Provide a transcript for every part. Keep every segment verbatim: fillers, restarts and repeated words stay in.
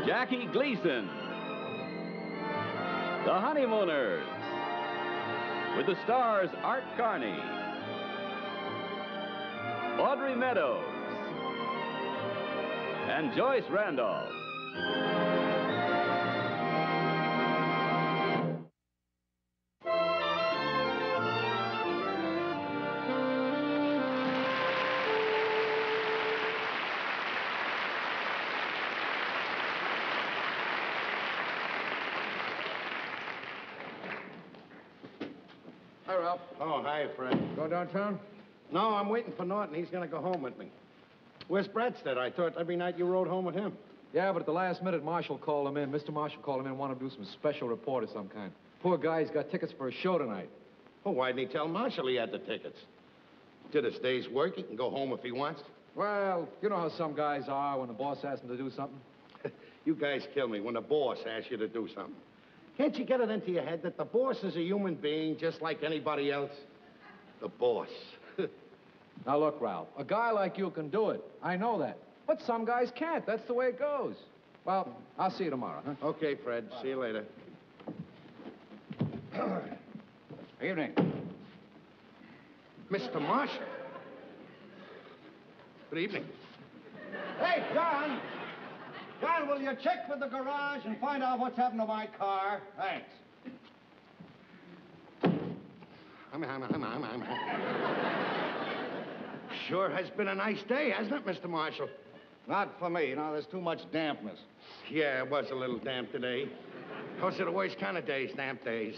Jackie Gleason. The Honeymooners, with the stars Art Carney, Audrey Meadows, and Joyce Randolph. Hi, Ralph. Oh, hi, Fred. Go downtown? No, I'm waiting for Norton. He's going to go home with me. Where's Bradstead? I thought every night you rode home with him. Yeah, but at the last minute, Marshall called him in. Mister Marshall called him in and wanted to do some special report of some kind. Poor guy's got tickets for a show tonight. Well, why didn't he tell Marshall he had the tickets? Did his day's work. He can go home if he wants. Well, you know how some guys are when the boss asks them to do something? You guys kill me when the boss asks you to do something. Can't you get it into your head that the boss is a human being just like anybody else? The boss. Now, look, Ralph, a guy like you can do it. I know that. But some guys can't. That's the way it goes. Well, I'll see you tomorrow, huh? Okay, Fred. Bye. See you later. Evening. Mister Marshall. Good evening. Hey, John! John, will you check with the garage and find out what's happened to my car? Thanks. I'm, I'm, I'm, I'm, I'm. Sure has been a nice day, hasn't it, Mister Marshall? Not for me. You know, there's too much dampness. Yeah, it was a little damp today. Those are the worst kind of days, damp days.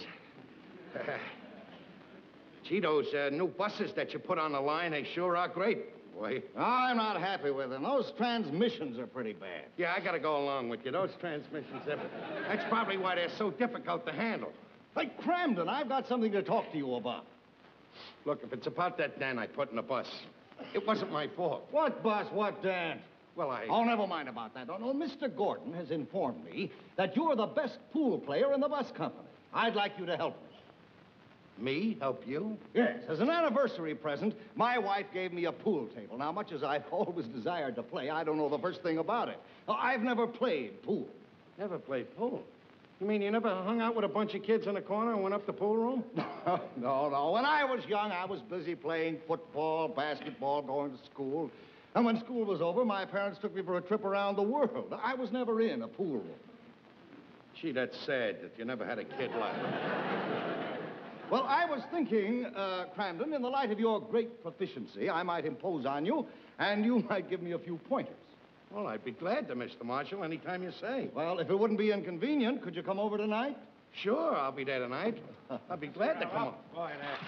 Gee, those uh, new buses that you put on the line, they sure are great. Boy. I'm not happy with them. Those transmissions are pretty bad. Yeah, I gotta go along with you. Those transmissions, are... that's probably why they're so difficult to handle. Hey, Cramden, I've got something to talk to you about. Look, if it's about that Dan I put in the bus, it wasn't my fault. What bus? What Dan? Well, I... Oh, never mind about that. No, no, Mister Gordon has informed me that you're the best pool player in the bus company. I'd like you to help me. Me? Help you? Yes. As an anniversary present, my wife gave me a pool table. Now, much as I've always desired to play, I don't know the first thing about it. I've never played pool. Never played pool? You mean you never hung out with a bunch of kids in a corner and went up the pool room? No, no, no. When I was young, I was busy playing football, basketball, going to school. And when school was over, my parents took me for a trip around the world. I was never in a pool room. Gee, that's sad that you never had a kid like that. Well, I was thinking, uh, Cramden, in the light of your great proficiency, I might impose on you, and you might give me a few pointers. Well, I'd be glad to, Mister Marshall, anytime you say. Well, if it wouldn't be inconvenient, could you come over tonight? Sure, I'll be there tonight. I'll be glad to come over. Go ahead, Ed.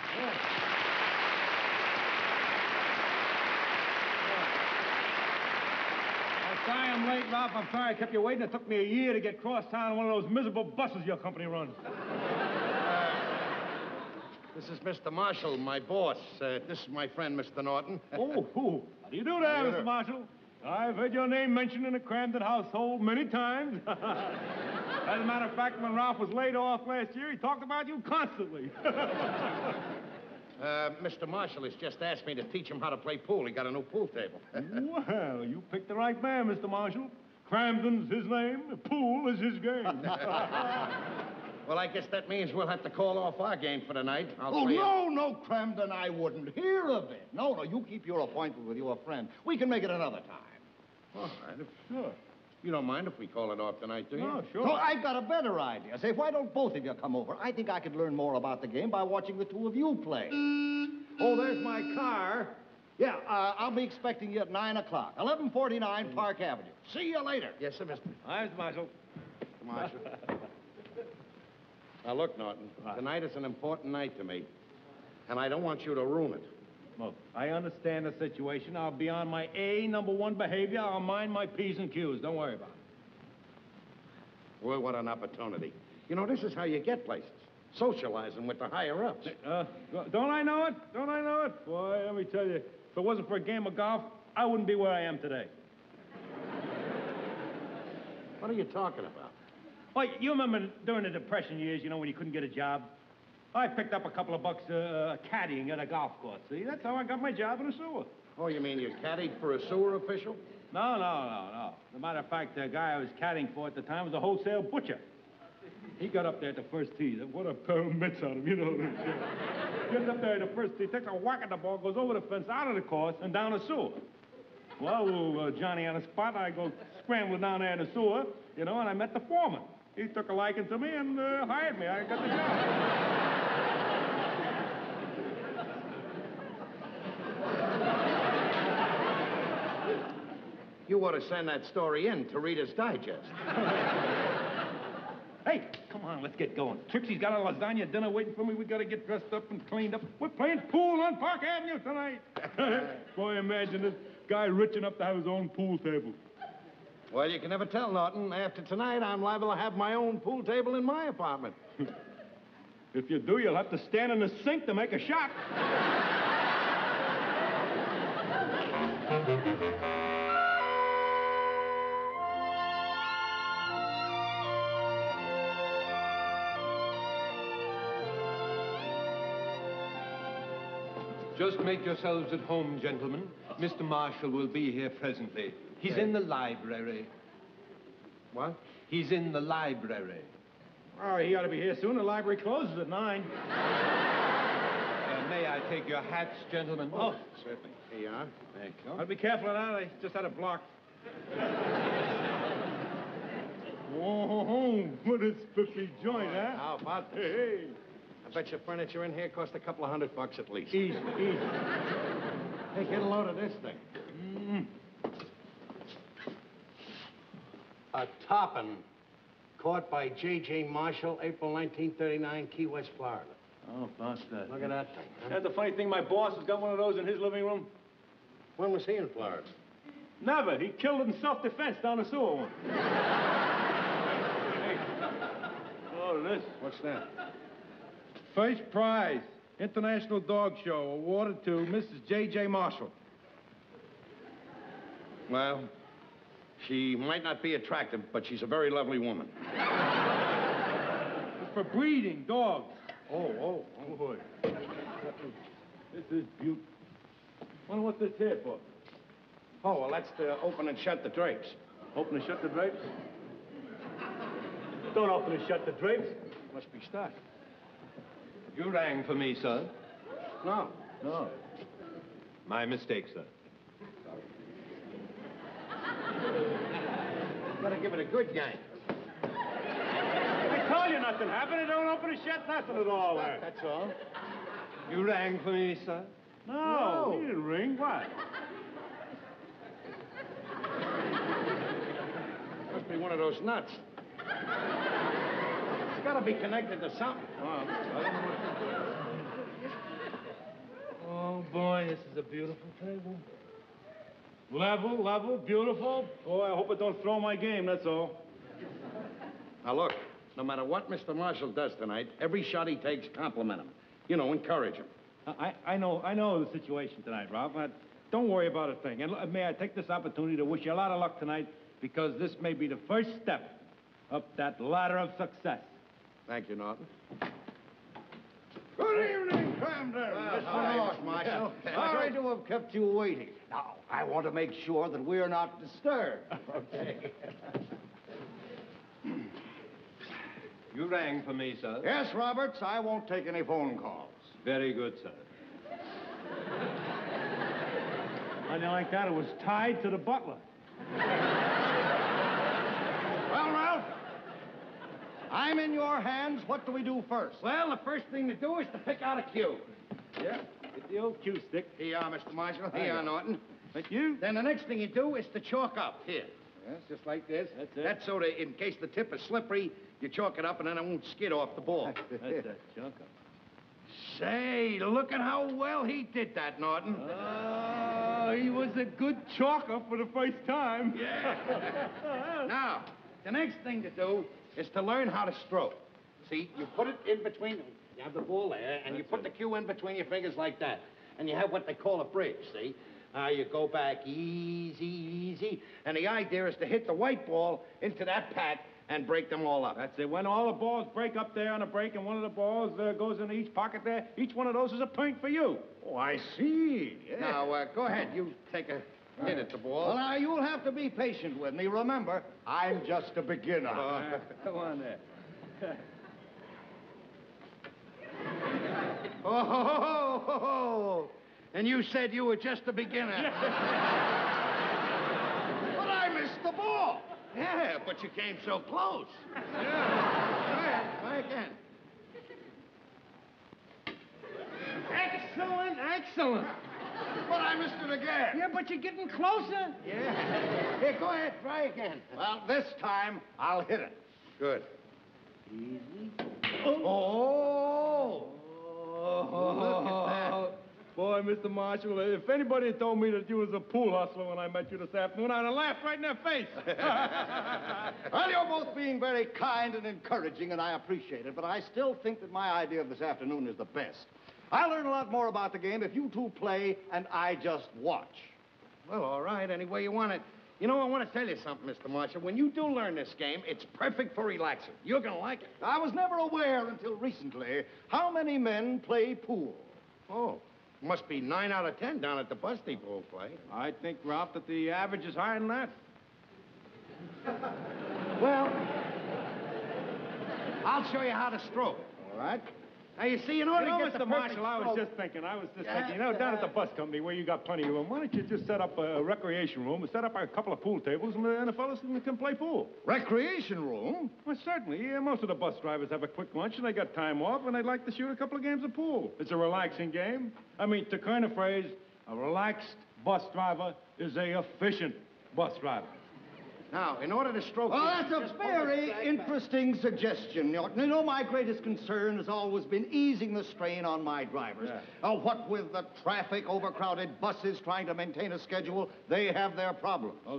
Sorry I'm late, Ralph. I'm sorry I kept you waiting. It took me a year to get cross town on one of those miserable buses your company runs. This is Mister Marshall, my boss. Uh, this is my friend, Mister Norton. Oh, oh. How do you do there, Mister Marshall? I've heard your name mentioned in the Cramden household many times. As a matter of fact, when Ralph was laid off last year, he talked about you constantly. uh, Mister Marshall has just asked me to teach him how to play pool. He got a new pool table. Well, you picked the right man, Mister Marshall. Cramden's his name. Pool is his game. Well, I guess that means we'll have to call off our game for tonight. I'll oh, play no, it. no, Cramden, I wouldn't hear of it. No, no, you keep your appointment with your friend. We can make it another time. All right, if, sure. You don't mind if we call it off tonight, do you? No, sure. No, I've got a better idea. Say, why don't both of you come over? I think I could learn more about the game by watching the two of you play. Oh, there's my car. Yeah, uh, I'll be expecting you at nine o'clock. eleven forty-nine Park Avenue. See you later. Yes, sir, Mister Hi, Mister Marshall. Mister Marshall. Now, look, Norton, tonight is an important night to me, and I don't want you to ruin it. Look, I understand the situation. I'll be on my A, number one behavior. I'll mind my P's and Q's. Don't worry about it. Well, what an opportunity. You know, this is how you get places. Socializing with the higher-ups. Uh, don't I know it? Don't I know it? Boy, let me tell you, if it wasn't for a game of golf, I wouldn't be where I am today. What are you talking about? Well, you remember during the Depression years, you know, when you couldn't get a job? I picked up a couple of bucks uh, caddying at a golf course, see? That's how I got my job in the sewer. Oh, you mean you caddied for a sewer official? No, no, no, no. As a matter of fact, the guy I was caddying for at the time was a wholesale butcher. He got up there at the first tee. What a pair of mitts on him, you know. Gets up there at the first tee, takes a whack at the ball, goes over the fence, out of the course, and down the sewer. Well, uh, Johnny on the spot, I go scrambling down there in the sewer, you know, and I met the foreman. He took a liking to me and uh, hired me. I got the job. You ought to send that story in to Reader's Digest. Hey, come on, let's get going. Trixie's got a lasagna dinner waiting for me. We gotta get dressed up and cleaned up. We're playing pool on Park Avenue tonight. Boy, imagine this guy rich enough to have his own pool table. Well, you can never tell, Norton. After tonight, I'm liable to have my own pool table in my apartment. If you do, you'll have to stand in the sink to make a shot. Just make yourselves at home, gentlemen. Mister Marshall will be here presently. He's in the library. What? He's in the library. Oh, he ought to be here soon. The library closes at nine. Uh, may I take your hats, gentlemen? Oh, certainly. Here you are. Thank you. I'll be careful of that. I just had it blocked. Whoa, what a spiffy joint, huh? How about Hey, hey. I bet your furniture in here cost a couple of hundred bucks at least. Easy, easy. Hey, get a load of this thing. Mm. A Toppin, caught by J J Marshall, April nineteen thirty-nine, Key West, Florida. Oh, about that. Look at that thing. Huh? That's the funny thing. My boss has got one of those in his living room. When was he in Florida? Never. He killed it in self-defense down the sewer one. Hey. Oh, this. What's that? First prize, International Dog Show, awarded to Missus J J Marshall. Well, she might not be attractive, but she's a very lovely woman. It's for breeding dogs. Oh, oh, oh, boy. This is beautiful. Wonder what this here for? Oh, well, that's to open and shut the drapes. Open and shut the drapes? Don't open and shut the drapes. Must be stuck. You rang for me, sir. No. No. My mistake, sir. Gotta give it a good yank. I told you nothing happened. It don't open and shut nothing at all. There. That's all. You rang for me, sir? No, No. he didn't ring. What? Must be one of those nuts. It's gotta be connected to something. Oh, boy, this is a beautiful table. Level, level, beautiful. Boy, I hope it don't throw my game, that's all. Now, look, no matter what Mister Marshall does tonight, every shot he takes, compliment him. You know, encourage him. I, I know, I know the situation tonight, Ralph. I, don't worry about a thing. And l- may I take this opportunity to wish you a lot of luck tonight, because this may be the first step up that ladder of success. Thank you, Norton. Good evening, Camden. Well, Mister hi, North, Mister Marshal. Marshall. Sorry to have kept you waiting. Now, I want to make sure that we're not disturbed. Okay. You rang for me, sir? Yes, Roberts, I won't take any phone calls. Very good, sir. I didn't like that. It was tied to the butler. Well, Ralph, I'm in your hands. What do we do first? Well, the first thing to do is to pick out a cue. Yeah, get the old cue stick. Here you are, Mister Marshall. Here you are, Norton. Thank you. Then the next thing you do is to chalk up. Here. Yes, just like this. That's it. That's so that in case the tip is slippery, you chalk it up and then it won't skid off the ball. That's that junk up. Say, look at how well he did that, Norton. Oh, he was a good chalker for the first time. Yeah. Now, the next thing to do is to learn how to stroke. See, you put it in between, you have the ball there, and you put the cue in between your fingers like that. And you have what they call a bridge, see? Uh, you go back easy, easy. And the idea is to hit the white ball into that pack and break them all up. That's it. When all the balls break up there on a break and one of the balls uh, goes into each pocket there, each one of those is a point for you. Oh, I see. Yeah. Now, uh, go ahead. You take a Hit it, the ball. Well, now, you'll have to be patient with me. Remember, I'm just a beginner. Uh, come on there. Oh, ho, ho, ho, ho. And you said you were just a beginner. But I missed the ball. Yeah, but you came so close. Yeah. Try it. Try again. Excellent, excellent. But I missed it again. Yeah, but you're getting closer. Yeah. Here, go ahead, try again. Well, this time, I'll hit it. Good. Oh! Oh, Look at that. Boy, Mister Marshall, if anybody had told me that you was a pool hustler when I met you this afternoon, I'd have laughed right in their face. Well, you're both being very kind and encouraging, and I appreciate it, but I still think that my idea of this afternoon is the best. I'll learn a lot more about the game if you two play and I just watch. Well, all right, any way you want it. You know, I want to tell you something, Mister Marshall. When you do learn this game, it's perfect for relaxing. You're going to like it. I was never aware until recently how many men play pool. Oh, must be nine out of ten down at the bus depot who play. I think, Ralph, that the average is higher than that. Well, I'll show you how to stroke. All right? Now, you see, in order You know, to get Mister the perfect Marshall, I was stroke- just thinking, I was just Yeah, thinking, you know, down at the yeah. bus company where you got plenty of room, why don't you just set up a, a recreation room and set up a couple of pool tables and, uh, and the fellas can, can play pool? Recreation room? Well, certainly. Yeah, most of the bus drivers have a quick lunch and they got time off and they'd like to shoot a couple of games of pool. It's a relaxing game. I mean, to coin a phrase, a relaxed bus driver is a efficient bus driver. Now, in order to stroke... Well, you that's a just pull the very flag back. interesting suggestion, Norton. You know, my greatest concern has always been easing the strain on my drivers. Yeah. Uh, what with the traffic, overcrowded buses, trying to maintain a schedule, they have their problems. Oh,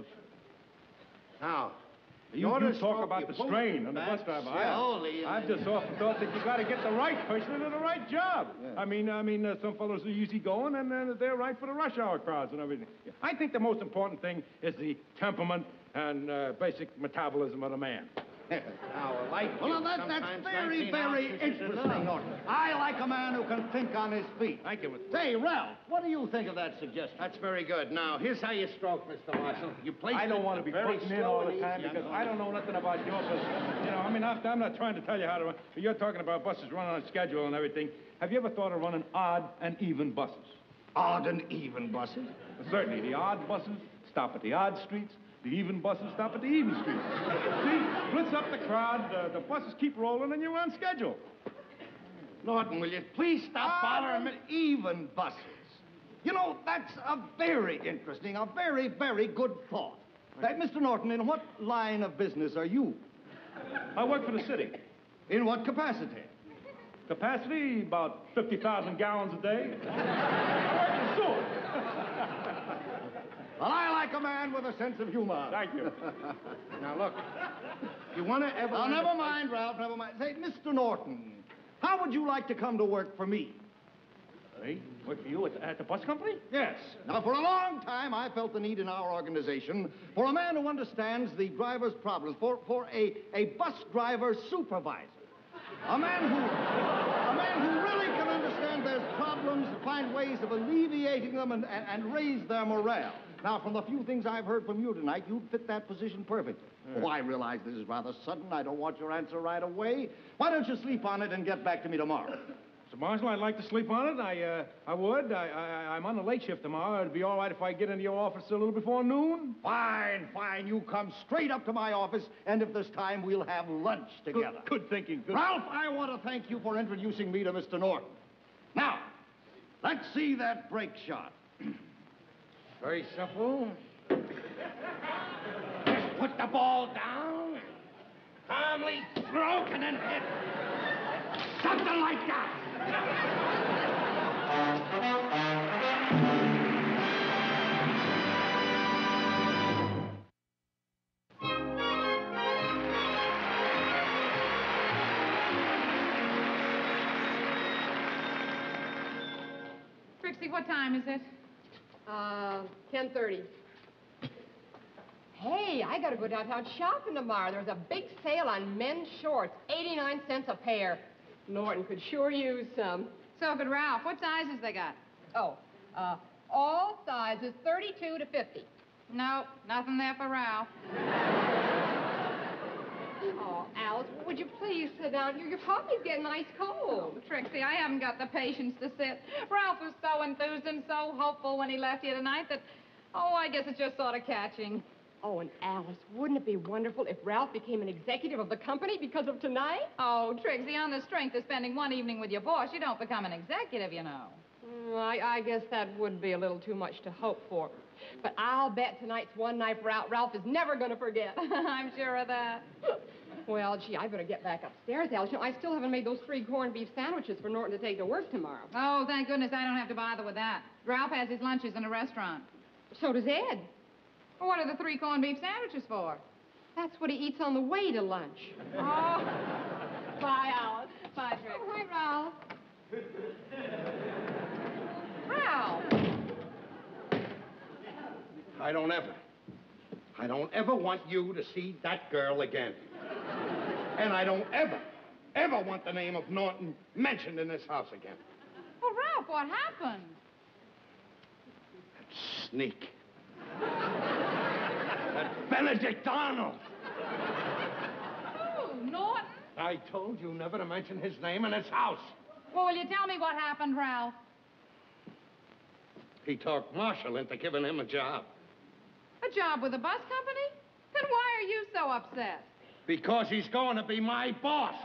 Now, in You, order you to talk stroke, about you the pull strain it on the back bus driver. slowly, I, I've and just often thought that you got to get the right person into the right job. I mean, I mean, uh, some fellows are easygoing and uh, they're right for the rush hour crowds and everything. I think the most important thing is the temperament and uh, basic metabolism of the man. Now, a light Well, tube, that, that's sometimes very, nineteen very ounces is interesting, enough. Norton. I like a man who can think on his feet. Thank you, Mister Say, Ralph, what do you think of that suggestion? That's very good. Now, here's how you stroke, Mister Marshall. You place I don't it want to be very putting in slow all the and time easy. because I don't know nothing about your business. You know, I mean, I'm I'm not trying to tell you how to run. But you're talking about buses running on schedule and everything. Have you ever thought of running odd and even buses? Odd and even buses? Certainly, the odd buses stop at the odd streets. The even buses stop at the even streets. See, splits up the crowd. Uh, the buses keep rolling, and you're on schedule. Norton, will you please stop bothering Odd me? and even buses. You know, that's a very interesting, a very, very good thought. Uh, Mister Norton, in what line of business are you? I work for the city. In what capacity? Capacity, about fifty thousand gallons a day. I work in sewer. Well, I like a man with a sense of humor. Thank you. Now, look, you want to ever... Now, learn never to- mind, Ralph, never mind. Say, Mister Norton, how would you like to come to work for me? Hey, work for you at the, at the bus company? Yes. Now, for a long time, I felt the need in our organization for a man who understands the driver's problems, for, for a, a bus driver supervisor. A man who, a man who really can understand their problems, find ways of alleviating them, and, and, and raise their morale. Now, from the few things I've heard from you tonight, you'd fit that position perfectly. Oh, I realize this is rather sudden. I don't want your answer right away. Why don't you sleep on it and get back to me tomorrow? Mister Marshall, I'd like to sleep on it. I, uh, I would. I, I, I'm on the late shift tomorrow. It'd be all right if I get into your office a little before noon. Fine, fine. You come straight up to my office, and if there's time, we'll have lunch together. Good, good thinking. Good. Ralph, I want to thank you for introducing me to Mister Norton. Now, let's see that break shot. Very simple. Just put the ball down, calmly stroke, and then hit. Something like that. Trixie, what time is it? Uh, ten thirty. Hey, I gotta go downtown shopping tomorrow. There's a big sale on men's shorts, eighty-nine cents a pair. Norton could sure use some. So could Ralph. What sizes they got? Oh, uh, all sizes, thirty-two to fifty. No, nothing there for Ralph. Oh, Alice, would you please sit down? Your, your coffee's getting ice cold. Oh, Trixie, I haven't got the patience to sit. Ralph was so enthused and so hopeful when he left here tonight that, oh, I guess it's just sort of catching. Oh, and Alice, wouldn't it be wonderful if Ralph became an executive of the company because of tonight? Oh, Trixie, on the strength of spending one evening with your boss, you don't become an executive, you know. Mm, I, I guess that would be a little too much to hope for. But I'll bet tonight's one night Ralph, Ralph is never going to forget. I'm sure of that. Well, gee, I better get back upstairs, Alice. You know, I still haven't made those three corned beef sandwiches for Norton to take to work tomorrow. Oh, thank goodness I don't have to bother with that. Ralph has his lunches in a restaurant. So does Ed. Well, what are the three corned beef sandwiches for? That's what he eats on the way to lunch. Oh. Bye, Alice. Bye, Trixie. Oh, hi, Ralph. Ralph. I don't ever, I don't ever want you to see that girl again. And I don't ever, ever want the name of Norton mentioned in this house again. Well, Ralph, what happened? That sneak. That Benedict Arnold. Oh, Norton? I told you never to mention his name in this house. Well, will you tell me what happened, Ralph? He talked Marshall into giving him a job. A job with a bus company? Then why are you so upset? Because he's going to be my boss.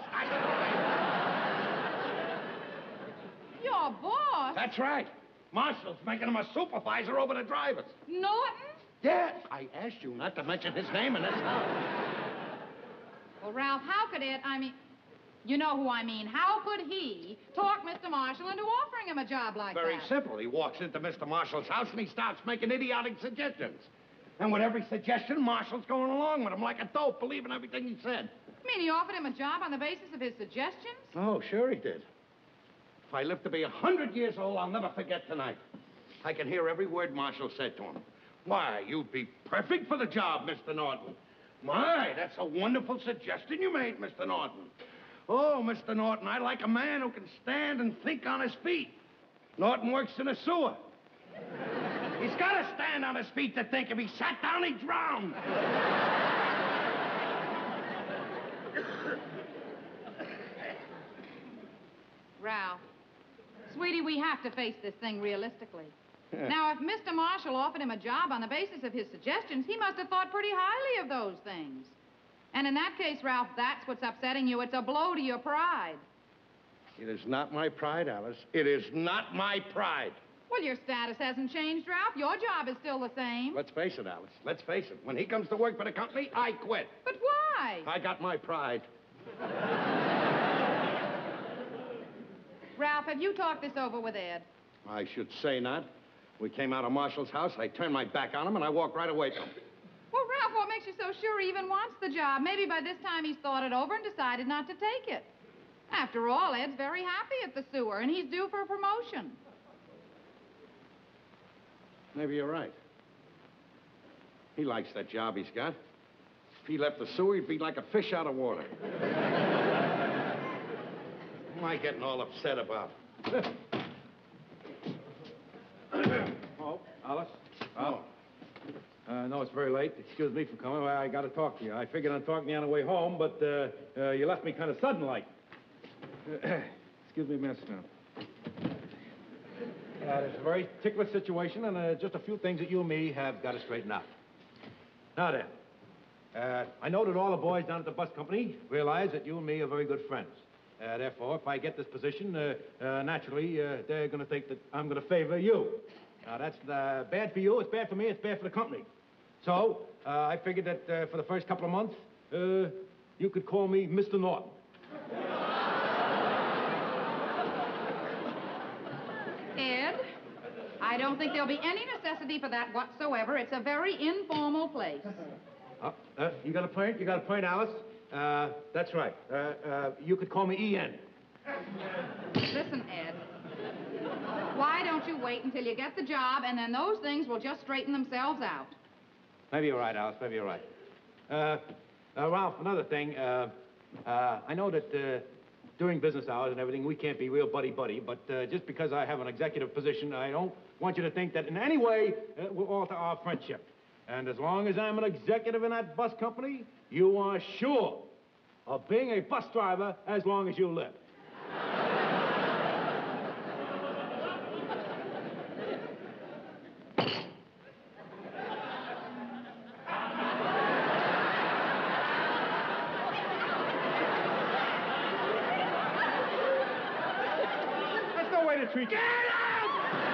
Your boss? That's right. Marshall's making him a supervisor over the drivers. Norton? Yes. I asked you not to mention his name in this house. Well, Ralph, how could it, I mean, you know who I mean. How could he talk Mister Marshall into offering him a job like Very that? simple. He walks into Mister Marshall's house and he starts making idiotic suggestions. And with every suggestion, Marshall's going along with him like a dope, believing everything he said. You mean he offered him a job on the basis of his suggestions? Oh, sure he did. If I live to be a hundred years old, I'll never forget tonight. I can hear every word Marshall said to him. Why, you'd be perfect for the job, Mister Norton. My, that's a wonderful suggestion you made, Mister Norton. Oh, Mister Norton, I like a man who can stand and think on his feet. Norton works in a sewer. He's got to stand on his feet to think. If he sat down, he'd drown. Ralph, sweetie, we have to face this thing realistically. Now, if Mister Marshall offered him a job on the basis of his suggestions, he must have thought pretty highly of those things. And in that case, Ralph, that's what's upsetting you. It's a blow to your pride. It is not my pride, Alice. It is not my pride. Well, your status hasn't changed, Ralph. Your job is still the same. Let's face it, Alice. Let's face it. When he comes to work for the company, I quit. But why? I got my pride. Ralph, have you talked this over with Ed? I should say not. We came out of Marshall's house, I turned my back on him, and I walked right away from him. Well, Ralph, what makes you so sure he even wants the job? Maybe by this time he's thought it over and decided not to take it. After all, Ed's very happy at the sewer, and he's due for a promotion. Maybe you're right. He likes that job he's got. If he left the sewer, he'd be like a fish out of water. What am I getting all upset about? Oh, Alice? Oh. Uh, no, it's very late. Excuse me for coming. Well, I got to talk to you. I figured on talking to you on the way home, but uh, uh, you left me kind of sudden-like. Excuse me a minute, now. Uh, it's a very ticklish situation, and uh, just a few things that you and me have got to straighten out. Now then, uh, I know that all the boys down at the bus company realize that you and me are very good friends. Uh, therefore, if I get this position, uh, uh, naturally, uh, they're going to think that I'm going to favor you. Now, that's uh, bad for you, it's bad for me, it's bad for the company. So, uh, I figured that uh, for the first couple of months, uh, you could call me Mister Norton. Ed, I don't think there'll be any necessity for that whatsoever. It's a very informal place. Uh, uh, you got a point? You got a point, Alice? Uh, that's right. Uh, uh, you could call me E N. Listen, Ed. Why don't you wait until you get the job, and then those things will just straighten themselves out. Maybe you're right, Alice. Maybe you're right. Uh, uh, Ralph, another thing. Uh, uh, I know that uh, during business hours and everything, we can't be real buddy-buddy, but uh, just because I have an executive position, I don't want you to think that in any way it will alter our friendship. And as long as I'm an executive in that bus company, you are sure of being a bus driver as long as you live. That's no way to treat you. Get out!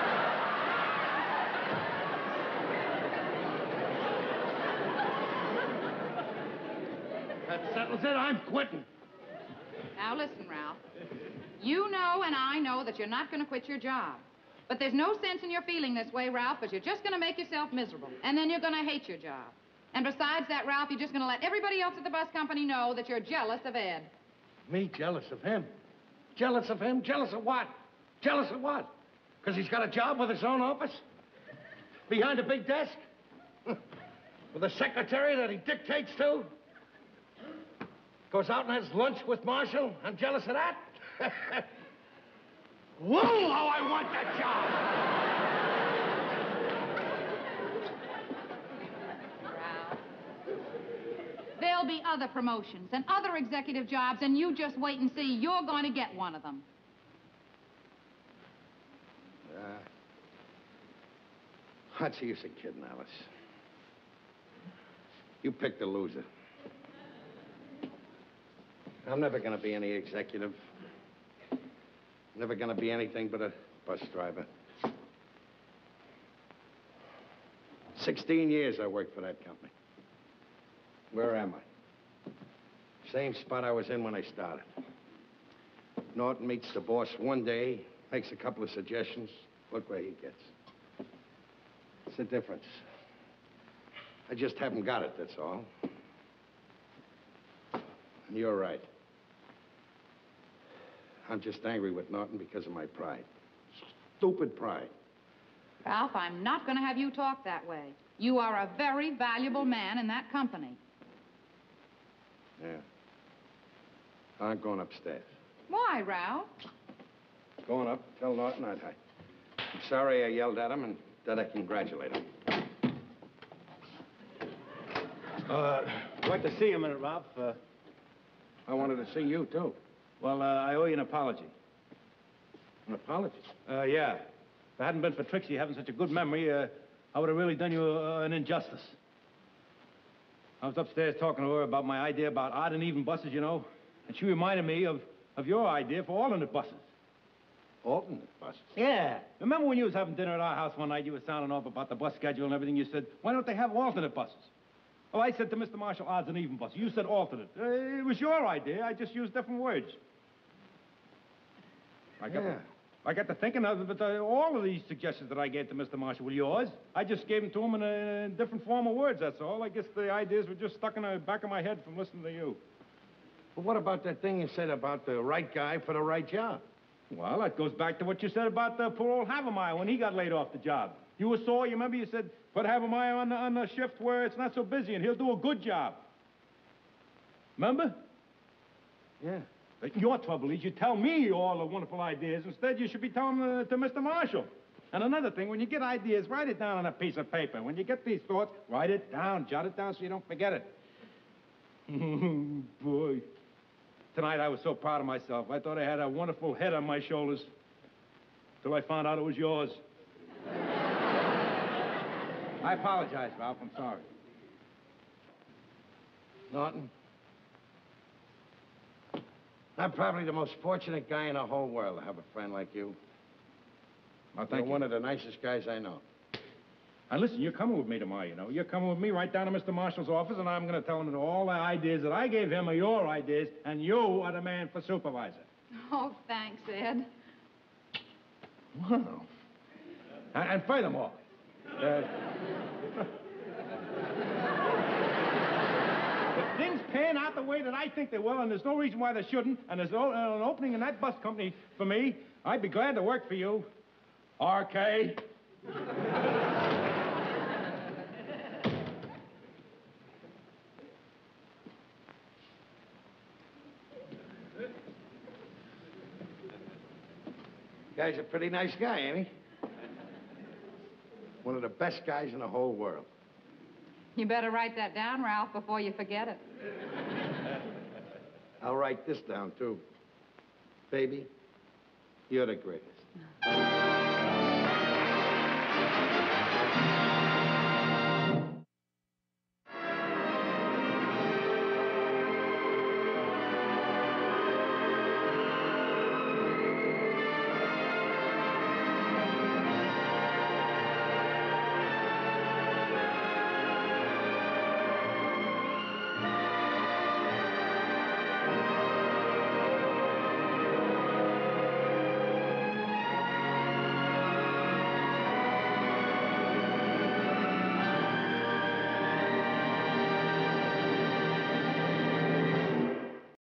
That settles it. I'm quitting. Now listen, Ralph. You know and I know that you're not going to quit your job. But there's no sense in your feeling this way, Ralph, because you're just going to make yourself miserable. And then you're going to hate your job. And besides that, Ralph, you're just going to let everybody else at the bus company know that you're jealous of Ed. Me jealous of him? Jealous of him? Jealous of what? Jealous of what? Because he's got a job with his own office? Behind a big desk? With a secretary that he dictates to? Goes out and has lunch with Marshall? I'm jealous of that? Whoa, how I want that job! Ralph. There'll be other promotions and other executive jobs, and you just wait and see. You're going to get one of them. Uh, what's the use of kidding, Alice? You picked the loser. I'm never going to be any executive. Never going to be anything but a bus driver. Sixteen years I worked for that company. Where am I? Same spot I was in when I started. Norton meets the boss one day, makes a couple of suggestions. Look where he gets. It's the difference. I just haven't got it, that's all. And you're right. I'm just angry with Norton because of my pride. Stupid pride. Ralph, I'm not going to have you talk that way. You are a very valuable man in that company. Yeah. I'm going upstairs. Why, Ralph? Going up, tell Norton I'd hi. I'm sorry I yelled at him and that I congratulate him. Uh, I'd like to see you a minute, Ralph. Uh, I wanted to see you, too. well, uh, I owe you an apology. An apology? Uh, yeah. If it hadn't been for Trixie having such a good memory, uh, I would have really done you uh, an injustice. I was upstairs talking to her about my idea about odd and even buses, you know, and she reminded me of, of your idea for alternate buses. Alternate buses? Yeah. Remember when you was having dinner at our house one night, you were sounding off about the bus schedule and everything, you said, why don't they have alternate buses? Well, I said to Mister Marshall, odds and even buses. You said alternate. Uh, it was your idea. I just used different words. I got, Yeah. I got to thinking of it, but uh, all of these suggestions that I gave to Mister Marshall were yours. I just gave them to him in a, in different form of words, that's all. I guess the ideas were just stuck in the back of my head from listening to you. Well, what about that thing you said about the right guy for the right job? Well, that goes back to what you said about the poor old Havemeyer when he got laid off the job. You were sore, you remember you said, put Havemeyer on the, on the shift where it's not so busy and he'll do a good job. Remember? Yeah. But your trouble is you tell me all the wonderful ideas. Instead, you should be telling them uh, to Mister Marshall. And another thing, when you get ideas, write it down on a piece of paper. When you get these thoughts, write it down, jot it down so you don't forget it. Boy. Tonight, I was so proud of myself. I thought I had a wonderful head on my shoulders. Till I found out it was yours. I apologize, Ralph. I'm sorry. Norton, I'm probably the most fortunate guy in the whole world to have a friend like you. Well, You're thank you. one of the nicest guys I know. And listen, you're coming with me tomorrow, you know. You're coming with me right down to Mister Marshall's office, and I'm going to tell him that all the ideas that I gave him are your ideas, and you are the man for supervisor. Oh, thanks, Ed. Wow. And, and furthermore, uh, if things pan out the way that I think they will, and there's no reason why they shouldn't, and there's no, uh, an opening in that bus company for me, I'd be glad to work for you. R K. Guy's a pretty nice guy, ain't he? One of the best guys in the whole world. You better write that down, Ralph, before you forget it. I'll write this down, too. Baby, you're the greatest.